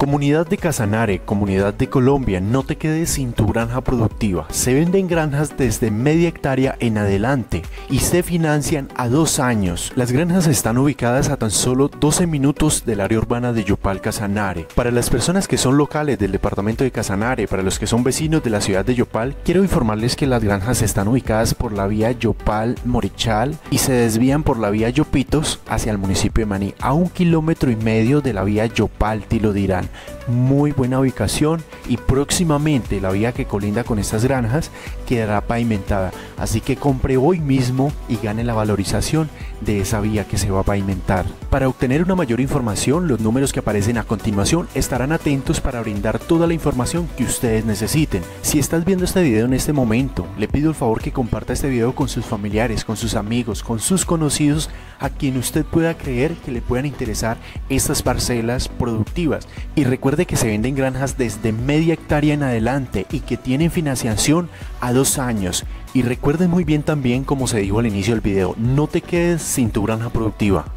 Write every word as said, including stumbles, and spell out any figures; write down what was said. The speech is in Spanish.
Comunidad de Casanare, comunidad de Colombia, no te quedes sin tu granja productiva. Se venden granjas desde media hectárea en adelante y se financian a dos años. Las granjas están ubicadas a tan solo doce minutos del área urbana de Yopal, Casanare. Para las personas que son locales del departamento de Casanare, para los que son vecinos de la ciudad de Yopal, quiero informarles que las granjas están ubicadas por la vía Yopal-Morichal y se desvían por la vía Yopitos hacia el municipio de Maní, a un kilómetro y medio de la vía Yopal-Tilodirán. Muy buena ubicación y próximamente la vía que colinda con estas granjas quedará pavimentada, así que compre hoy mismo y gane la valorización de esa vía que se va a pavimentar. Para obtener una mayor información, los números que aparecen a continuación estarán atentos para brindar toda la información que ustedes necesiten. Si estás viendo este video en este momento, le pido el favor que comparta este video con sus familiares, con sus amigos, con sus conocidos, a quien usted pueda creer que le puedan interesar estas parcelas productivas. Y recuerde que se venden granjas desde media hectárea en adelante y que tienen financiación a dos años. Y recuerden muy bien también, como se dijo al inicio del video, no te quedes sin tu granja productiva.